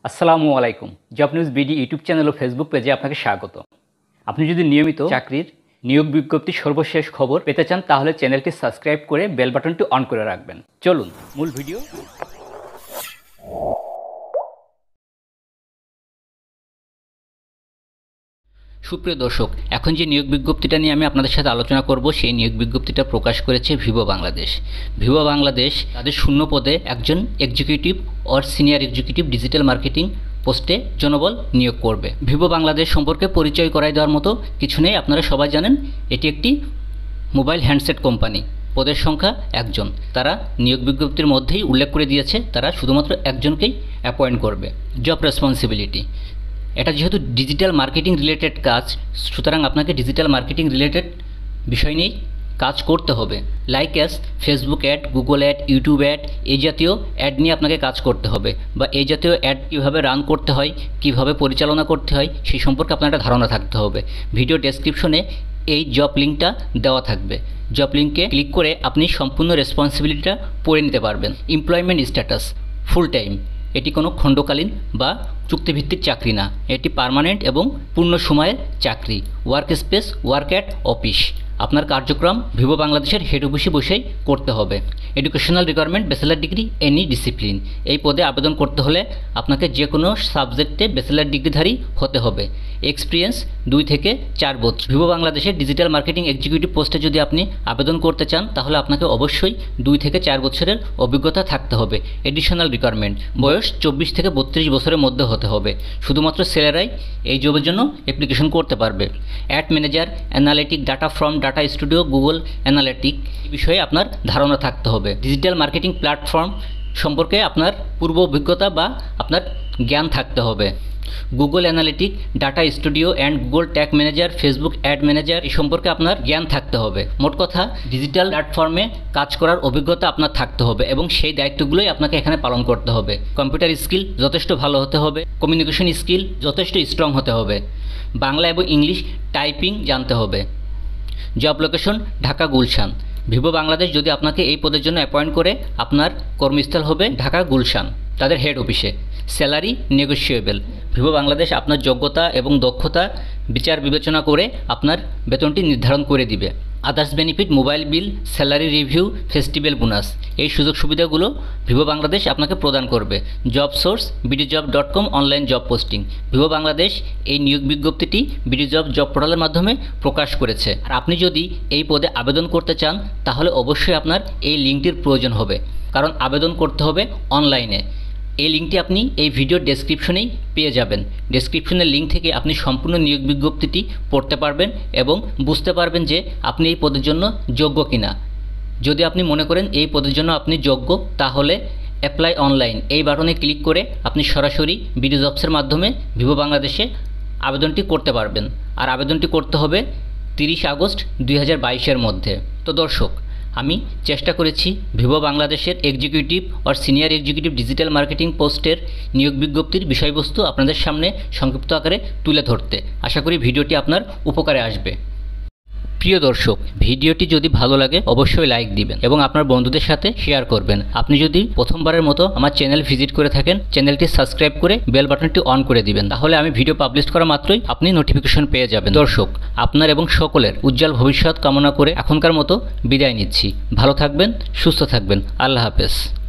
আসসালামু আলাইকুম। Job news BD YouTube channel ও ফেসবুক পেজে আপনাকে স্বাগত। আপনি যদি নিয়মিত চাকরির নিয়োগ বিজ্ঞপ্তির সর্বশেষ খবর পেতে চান তাহলে চ্যানেলটি সাবস্ক্রাইব করে বেল বাটনটি অন করে রাখবেন। চলুন মূল ভিডিও। সুপ্রিয় দর্শক, এখন যে নিয়োগ বিজ্ঞপ্তিটা নিয়ে আমি আপনাদের সাথে আলোচনা করব সেই নিয়োগ বিজ্ঞপ্তিটা প্রকাশ করেছে ভিভো বাংলাদেশ। ভিভো বাংলাদেশ তাদের শূন্য পদে একজন executive or senior executive digital marketing পোস্টে জনবল নিয়োগ করবে। ভিভো বাংলাদেশ সম্পর্কে পরিচয় করাই দেওয়ার মতো কিছু নেই, আপনারা সবাই জানেন এটি একটি মোবাইল হ্যান্ডসেট কোম্পানি। পদের সংখ্যা একজন। তারা নিয়োগ বিজ্ঞপ্তির মধ্যেই উল্লেখ করে দিয়েছে তারা শুধুমাত্র একজনকেই অ্যাপয়েন্ট করবে। জব রেসপন্সিবিলিটি, এটা যেহেতু ডিজিটাল মার্কেটিং রিলেটেড কাজ, সুতরাং আপনাকে ডিজিটাল মার্কেটিং রিলেটেড বিষয় নিয়েই কাজ করতে হবে। Like as Facebook ad, Google ad, YouTube ad, এই জাতীয় অ্যাড নিয়ে আপনাকে কাজ করতে হবে, বা এই জাতীয় অ্যাড কীভাবে রান করতে হয়, কীভাবে পরিচালনা করতে হয় সেই সম্পর্কে আপনার একটা ধারণা থাকতে হবে। ভিডিও ডেসক্রিপশনে এই জব লিঙ্কটা দেওয়া থাকবে। জব লিঙ্কে ক্লিক করে আপনি সম্পূর্ণ রেসপন্সিবিলিটিটা পড়ে নিতে পারবেন। এমপ্লয়মেন্ট স্ট্যাটাস ফুল টাইম, এটি কোনো খণ্ডকালীন বা চুক্তিভিত্তিক চাকরি না, এটি পার্মানেন্ট এবং পূর্ণ সময়ের চাকরি। Work space work at office, আপনার কার্যক্রম ভিভো বাংলাদেশের হেড অফিসে বসেই করতে হবে। Educational requirement bachelor degree any discipline, এই পদে আবেদন করতে হলে আপনাকে যে কোনো সাবজেক্টে ব্যাচেলার ডিগ্রিধারী হতে হবে। এক্সপিরিয়েন্স 2 থেকে 4 বছর। ভিভো বাংলাদেশের ডিজিটাল মার্কেটিং এক্সিকিউটিভ পোস্টে যদি আপনি আবেদন করতে চান তাহলে আপনাকে অবশ্যই 2 থেকে 4 বছরের অভিজ্ঞতা থাকতে হবে। এডিশনাল রিকোয়ারমেন্ট, বয়স 24 থেকে 32 বছরের মধ্যে হতে হবে। শুধুমাত্র ছেলেরাই এই জবের জন্য অ্যাপ্লিকেশন করতে পারবে। Ad manager, analytic data from data studio, Google analytic বিষয়ে আপনার ধারণা থাকতে হবে। ডিজিটাল মার্কেটিং প্ল্যাটফর্ম সম্পর্কে আপনার পূর্ব অভিজ্ঞতা বা আপনার জ্ঞান থাকতে হবে। Google analytic, data studio and Google tag manager, Facebook ad manager এই সম্পর্কে আপনার জ্ঞান থাকতে হবে। মোট কথা ডিজিটাল প্ল্যাটফর্মে কাজ করার অভিজ্ঞতা আপনার থাকতে হবে এবং সেই দায়িত্বগুলোই আপনাকে এখানে পালন করতে হবে। কম্পিউটার স্কিল যথেষ্ট ভালো হতে হবে। কমিউনিকেশন স্কিল যথেষ্ট স্ট্রং হতে হবে। বাংলা এবং ইংলিশ টাইপিং জানতে হবে। Job location Dhaka Gulshan. Vivo Bangladesh যদি আপনাকে এই পদের জন্য অ্যাপয়েন্ট করে আপনার কর্মস্থল হবে ঢাকা গুলশান, তাদের হেড অফিসে। Salary negotiable. ভিভো বাংলাদেশ আপনার যোগ্যতা এবং দক্ষতা বিচার বিবেচনা করে আপনার বেতনটি নির্ধারণ করে দিবে। Others benefit, mobile bill, salary review, festival bonus, এই সুযোগ সুবিধাগুলো ভিভো বাংলাদেশ আপনাকে প্রদান করবে। জব সোর্স বিডিজব.com, online job posting. Vivo Bangladesh এই নিয়োগ বিজ্ঞপ্তিটি বিডিজব জব পোর্টালের মাধ্যমে প্রকাশ করেছে। আর আপনি যদি এই পদে আবেদন করতে চান তাহলে অবশ্যই আপনার এই লিঙ্কটির প্রয়োজন হবে, কারণ আবেদন করতে হবে অনলাইনে। এই লিঙ্কটি আপনি এই ভিডিওর ডেসক্রিপশনেই পেয়ে যাবেন। ডেসক্রিপশনের লিঙ্ক থেকে আপনি সম্পূর্ণ নিয়োগ বিজ্ঞপ্তিটি পড়তে পারবেন এবং বুঝতে পারবেন যে আপনি এই পদের জন্য যোগ্য কিনা। যদি আপনি মনে করেন এই পদের জন্য আপনি যোগ্য তাহলে অ্যাপ্লাই অনলাইন এই বাটনে ক্লিক করে আপনি সরাসরি বিডি জবসের মাধ্যমে ভিভো বাংলাদেশে আবেদনটি করতে পারবেন। আর আবেদনটি করতে হবে 30 আগস্ট 2022-এর মধ্যে। তো দর্শক, আমি চেষ্টা করেছি ভিভো বাংলাদেশের এক্সিকিউটিভ আর সিনিয়র এক্সিকিউটিভ ডিজিটাল মার্কেটিং পোস্টের নিয়োগ বিজ্ঞপ্তির বিষয়বস্তু আপনাদের সামনে সংক্ষিপ্ত আকারে তুলে ধরতে। আশা করি ভিডিওটি আপনার উপকারে আসবে। প্রিয় দর্শক, ভিডিওটি যদি ভালো লাগে অবশ্যই লাইক দিবেন এবং আপনার বন্ধুদের সাথে শেয়ার করবেন। আপনি যদি প্রথমবারের মতো আমার চ্যানেল ভিজিট করে থাকেন চ্যানেলটি সাবস্ক্রাইব করে বেল বাটনটি অন করে দিবেন, তাহলে আমি ভিডিও পাবলিশ করা মাত্রই আপনি নোটিফিকেশন পেয়ে যাবেন। দর্শক, আপনার এবং সকলের উজ্জ্বল ভবিষ্যৎ কামনা করে এখনকার মতো বিদায় নিচ্ছি। ভালো থাকবেন, সুস্থ থাকবেন। আল্লাহ হাফেজ।